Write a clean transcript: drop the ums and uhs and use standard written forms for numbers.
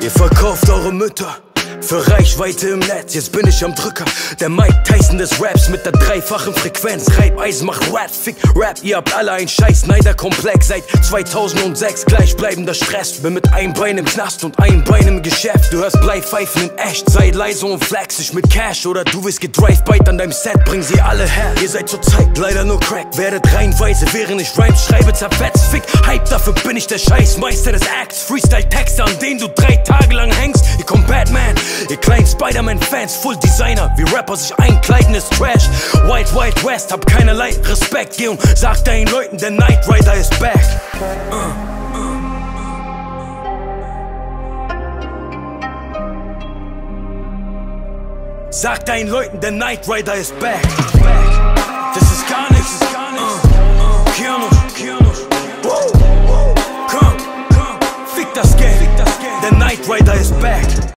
Ihr verkauft eure Mütter für Reichweite im Netz, jetzt bin ich am Drücker. Der Mike Tyson des Raps mit der dreifachen Frequenz. Reibeisen macht Rap, fick Rap, ihr habt alle einen scheiß Neiderkomplex. Seit 2006 gleichbleibender Stress. Bin mit einem Bein im Knast und einem Bein im Geschäft. Du hörst Bleipfeifen in echt, sei leise und flex dich mit Cash. Oder du willst gedrive-bite an deinem Set, bring sie alle her. Ihr seid zur Zeit leider nur Crack, werdet reihenweise, während ich Rhymes schreibe, zerfetzt. Fick Hype, dafür bin ich der Scheißmeister des Acts. Freestyle-Texte, an denen du 3 Tage lang hängst. Ihr kommt Batman, ihr kleinen Spider-Man-Fans, Full Designer, wie Rapper sich einkleiden ist Trash. Wild Wild West, hab keinerlei Respekt. Geh und sag deinen Leuten, der Knight Rider ist back. Sag deinen Leuten, der Knight Rider ist back. Das ist gar nichts. KIANUSH. Komm, fick das Geld. Der Knight Rider ist back.